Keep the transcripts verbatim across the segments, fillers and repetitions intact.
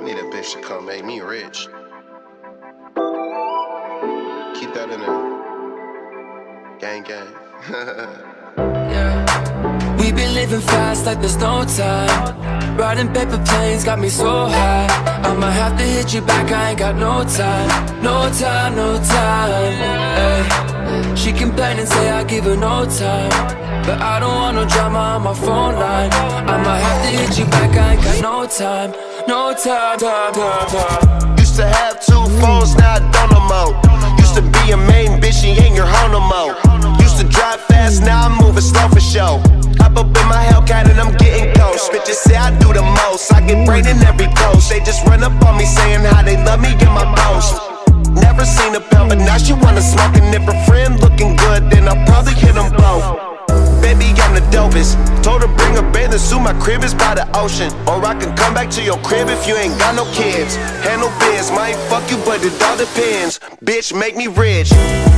need a bitch to come make me rich. Keep that in there. Gang, gang. Yeah. We been living fast like there's no time. Riding paper planes got me so high. I'ma have to hit you back, I ain't got no time. No time, no time. Ay. She complain and say I give her no time, but I don't want no drama on my phone line. I'ma have to hit you back, I ain't got no time. No time, time, time, time. Used to have two phones, now I don't no more. Used to be a main bitch, she ain't your hoe no more. Used to drive fast, now I'm moving slow for show. Hop up in my Hellcat and I'm getting ghost. Bitches say I do the most, I get brain in every post. They just run up on me saying how they love me in my post. Never seen a pal, but now she wanna smoke. And if her friend looking good, then I'll probably hit them both. Baby, I'm the dopest. Told her bring a bathing suit, my crib is by the ocean. Or I can come back to your crib if you ain't got no kids. Handle biz, might fuck you, but it all depends. Bitch, make me rich.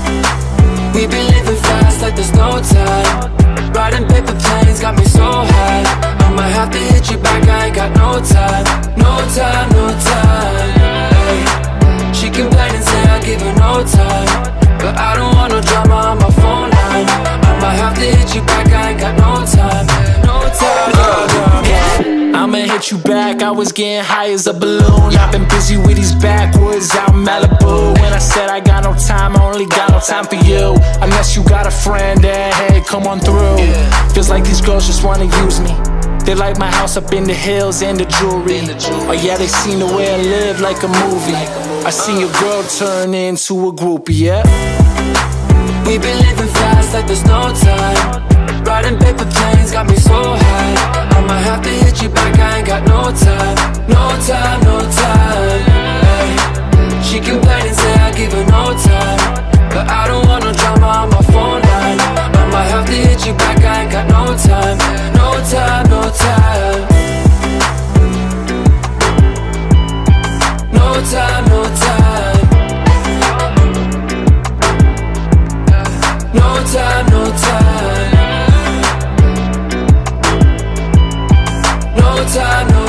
We been living fast like there's no time. Riding paper planes got me so high. I'ma have to hit you back, I ain't got no time. No time, no time. Ay. She complain and say I give her no time, but I don't want no drama on my phone line. I'ma have to hit you back, I ain't got no time. No time, no time. I'ma hit you back, I was getting high as a balloon. I've been busy with these backwoods out in Malibu. When I said I got no time, I only got no time for you. Unless you got a friend that, hey, come on through. Feels like these girls just wanna use me. They like my house up in the hills and the jewelry. Oh yeah, they seen the way I live like a movie. I seen your girl turn into a groupie, yeah. We been living fast like there's no time. Riding paper planes got me so high. I'ma have to hit you back, I ain't got no time. No time, no time. Ay. She complain and say I give her no time, but I don't want no drama on my phone line. I'ma have to hit you back, I ain't got no time. No time, no time. No time, no time. No time, no time. No time, no